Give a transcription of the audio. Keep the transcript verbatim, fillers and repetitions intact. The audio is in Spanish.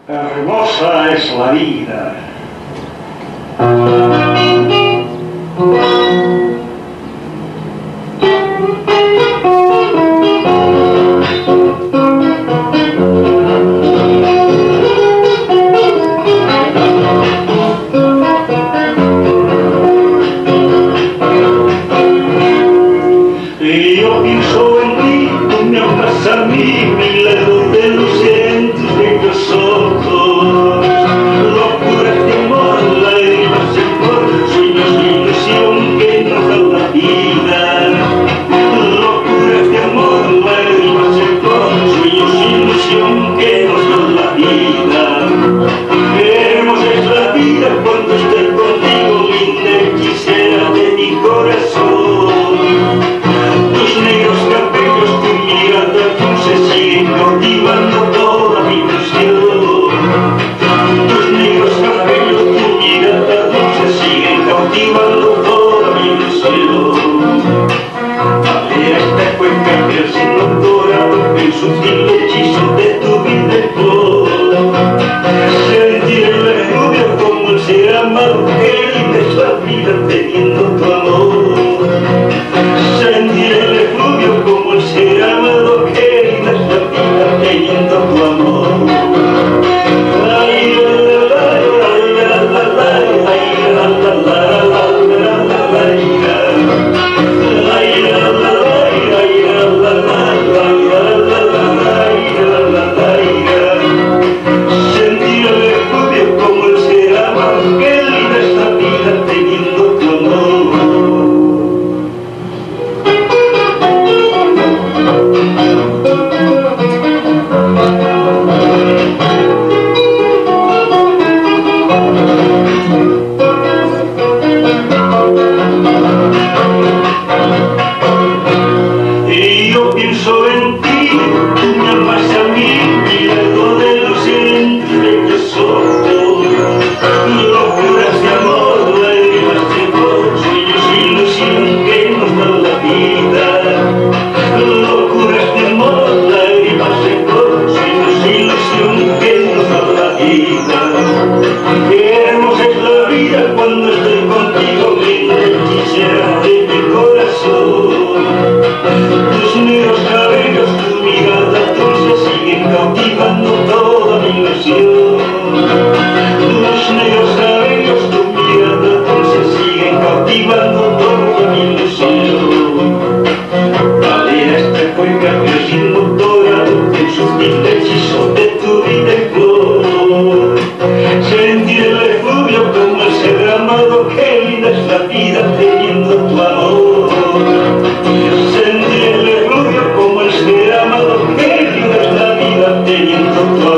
Hermosa es la vida. Y yo pienso en ti, tú me amas a mí, milagro de luces en tus bellos ojos, locuras de amor, lágrimas de amor, sueños de ilusión que nos da la vida. Locuras de amor, lágrimas de amor, sueños de ilusión que nos da la vida. Hermosa es la vida cuando estoy contigo, linda hechicera de mi corazón. Cautivando toda mi ilusión. Tus negros cabellos, tu mirada dulce siguen cautivando toda mi ilusión. Dale a esta cuenca que el signo dorado, el sutil hechizo de tu vida es flor. Sentir el rubio como el ser amado, que linda es la vida teniendo tu amor. Sentir el rubio como el ser amado, que linda es la vida teniendo tu amor. Ay, la, la, la, la, la, la, ay, la, la, la, la, la, la, la, ay, la, la, la, ay, la, la, la, ay, la, la, la, sentir el refugio como el ser amado, que linda es la vida teniendo tu amor. Y yo pienso en ti, tú me amas a mí, milagro de luz en tus bellos ojos, locuras de amor, lágrimas de amor, sueños y ilusión que nos da la vida. Locuras de amor, lágrimas de amor, sueños y ilusión que nos da la vida. Qué hermosa es la vida cuando estoy contigo, linda hechicera de mi corazón. Tus negros cabellos, tu mirada dulce siguen cautivando toda mi ilusión. Tus negros cabellos, tu mirada dulce siguen cautivando toda mi ilusión. Dale a esta cuenca que el signo dorado, el sutil hechizo de tu vida en flor. Sentir el refugio como el ser amado, que linda es la vida teniendo tu amor. Sentir el refugio como el ser amado, que linda es la vida teniendo tu amor.